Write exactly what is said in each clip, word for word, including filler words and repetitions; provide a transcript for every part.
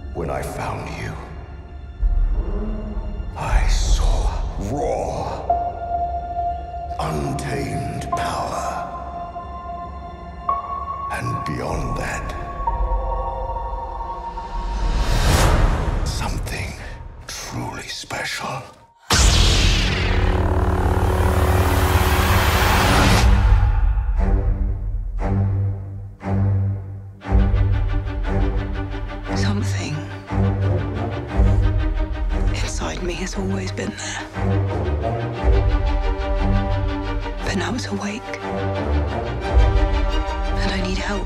When I found you, I saw raw, untamed power. And beyond that, something truly special. Something inside me has always been there. But now it's awake. And I need help.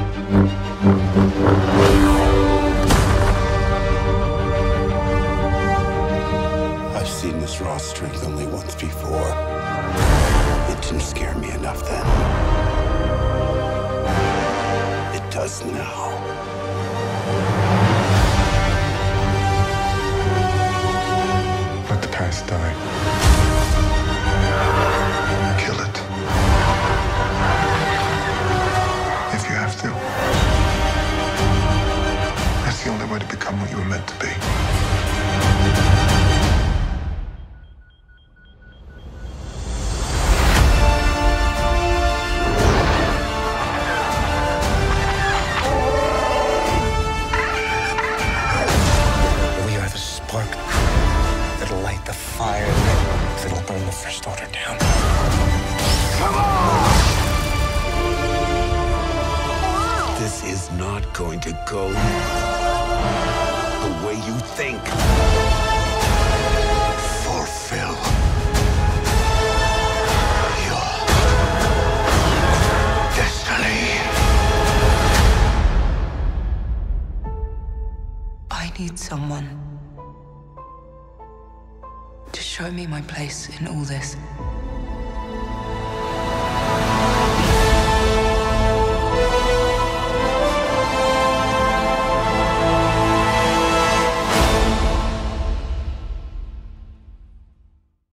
I've seen this raw strength only once before. It didn't scare me enough then. It does now. Let the past die. Kill it. If you have to. That's the only way to become what you were meant to be. We are the spark that'll light the fire that'll burn the First Order down. Come on! This is not going to go the way you think. Fulfill your destiny. I need someone to show me my place in all this.